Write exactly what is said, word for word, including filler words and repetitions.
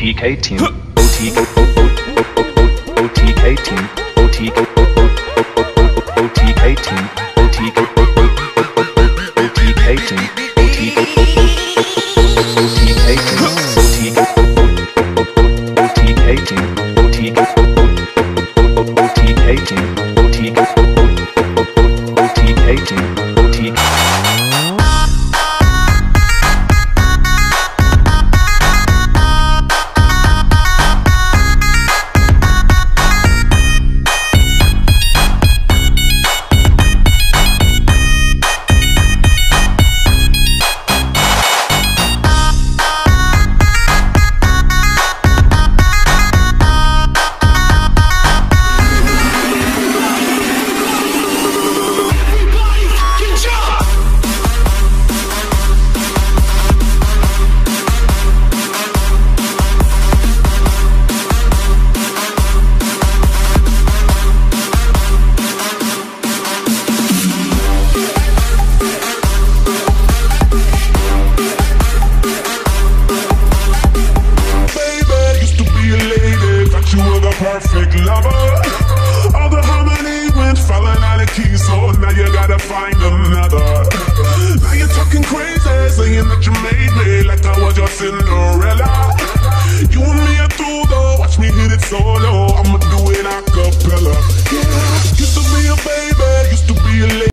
T K team, O T O O T K team, O T O O T K team, O T O O T K team, O T O O T K team, O T O O T K team, O T O O T K team, O T O O T K team, O T. Perfect lover. All the harmony went falling out of key, so now you gotta find another. Now you're talking crazy, saying that you made me like I was your Cinderella. You and me are through though, watch me hit it solo. I'ma do it a cappella. Yeah, used to be a baby, used to be a lady.